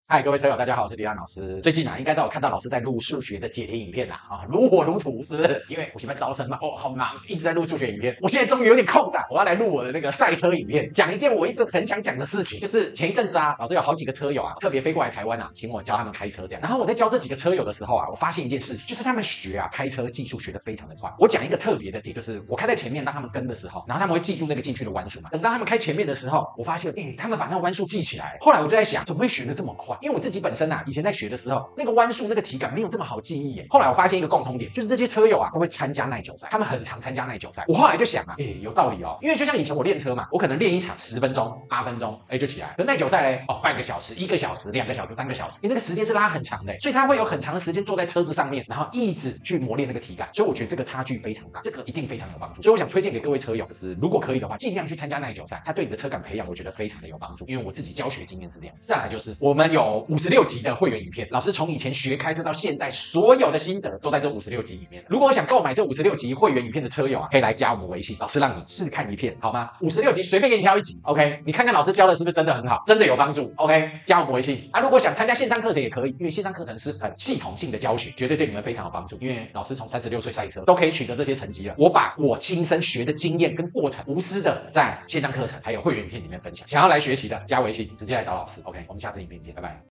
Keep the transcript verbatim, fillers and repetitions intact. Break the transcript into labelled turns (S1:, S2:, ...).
S1: 嗨，各位车友，大家好，我是李安老师。最近啊，应该都有看到老师在录数学的解题影片啦，啊，如火如荼，是不是？因为我喜欢招生嘛，哦，好忙，一直在录数学影片。我现在终于有点空档，我要来录我的那个赛车影片，讲一件我一直很想讲的事情，就是前一阵子啊，老师有好几个车友啊，特别飞过来台湾啊，请我教他们开车这样。然后我在教这几个车友的时候啊，我发现一件事情，就是他们学啊开车技术学得非常的快。我讲一个特别的点，就是我开在前面让他们跟的时候，然后他们会记住那个进去的弯数嘛。等到他们开前面的时候，我发现，哎，他们把那个弯数记起来。后来我就在想，怎么会学得这么快？因为我自己本身啊。以前在学的时候，那个弯数、那个体感没有这么好记忆耶。后来我发现一个共同点，就是这些车友啊，都会参加耐久赛，他们很常参加耐久赛。我后来就想啊，诶，有道理哦，因为就像以前我练车嘛，我可能练一场十分钟、八分钟，诶，就起来。可耐久赛嘞，哦，半个小时、一个小时、两个小时、三个小时，你那个时间是拉很长的，所以他会有很长的时间坐在车子上面，然后一直去磨练那个体感。所以我觉得这个差距非常大，这个一定非常有帮助。所以我想推荐给各位车友，就是如果可以的话，尽量去参加耐久赛，它对你的车感培养，我觉得非常的有帮助。因为我自己教学经验是这样。再来就是我们有五十六集的会员影片，老师。从以前学开车到现在，所有的心得都在这五十六集里面。如果我想购买这五十六集会员影片的车友啊，可以来加我们微信，老师让你试看一片，好吗？五十六集随便给你挑一集 ，OK？ 你看看老师教的是不是真的很好，真的有帮助 ，OK？ 加我们微信啊。如果想参加线上课程也可以，因为线上课程是很系统性的教学，绝对对你们非常有帮助。因为老师从三十六岁赛车都可以取得这些成绩了，我把我亲身学的经验跟过程，无私的在线上课程还有会员影片里面分享。想要来学习的，加微信直接来找老师 ，OK？ 我们下次影片见，拜拜。